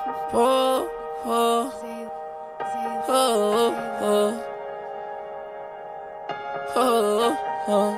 Oh, oh, oh, oh, oh, oh.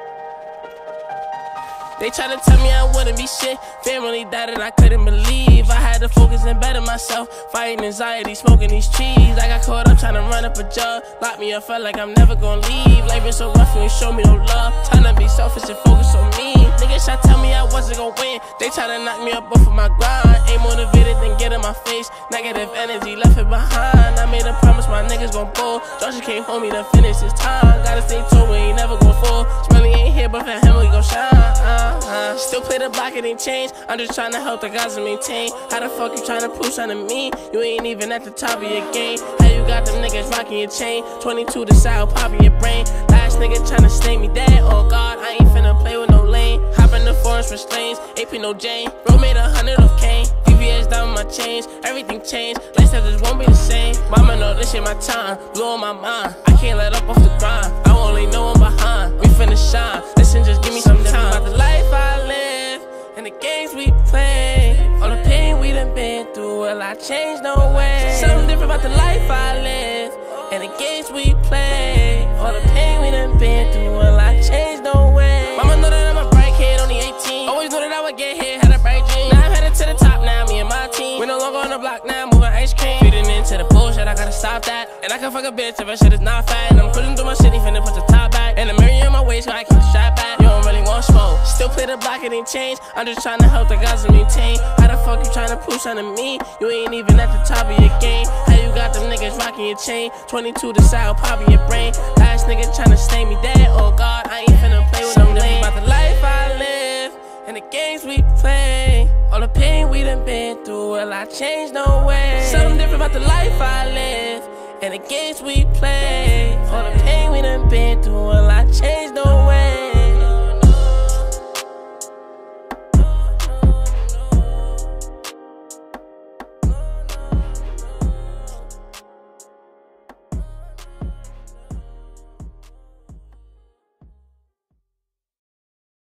They try to tell me I wouldn't be shit. Family died and I couldn't believe. I had to focus and better myself. Fighting anxiety, smoking these trees. I got caught up trying to run up a job. Locked me up, felt like I'm never gonna leave. Life been so rough, you ain't show me no love. Time to be selfish and focus on me. Niggas try to tell me I wasn't gonna win. They try to knock me up off of my grind. Ain't motivated, then get in my face. Negative energy, left it behind. I made a promise my niggas gon' pull. Joshua came home, he done finished his time. Gotta stay told, we ain't never gon' fall. Smelly ain't here, but for him we gon' shine. Still play the block, it ain't changed. I'm just trying to help the guys to maintain. How the fuck you trying to prove something to me? You ain't even at the top of your game. How you got them niggas rocking your chain? 22 to side, popping your brain. Last nigga trying to stay me dead. Oh God, I ain't finna play with no lane. Hop in the forest for strains. AP no Jane. Bro made 100 of cane. VVS down with my chains. Everything changed. Lifestyle just won't be the same. Mama know this shit my time. Blowing my mind. I can't let up off the grind. I only know I'm behind. We finna shine. Listen, just give me some time. About the life I live and the games we play. All the pain we done been through. Will I change? No way. Something different about the life I live and the games we play. All the pain we done been through. Will I change? No way. Mama know that I'm a bright kid, only 18. Always knew that I would get here, had a bright dream. Now I'm headed to the top now, me and my team. We no longer on the block now, moving ice cream. Feeding into the bullshit, I gotta stop that. And I can fuck a bitch if that shit is not fat. And I'm cruising through my city, finna put the top back. And the mirror in my waist, so I keep the strap back. You don't really want smoke. Still play the block, it ain't changed. I'm just trying to help the guys to maintain. How the fuck you trying to prove something to me? You ain't even at the top of your game. How you got them niggas rocking your chain? 22 to side, popping your brain. Last nigga trying to stay me dead. Oh God, I ain't finna play with no lane. About the life I live and the games we play. All the pain we done been through. Will I change? No way. Something different about the life I live and the games we play. All the pain we done been through.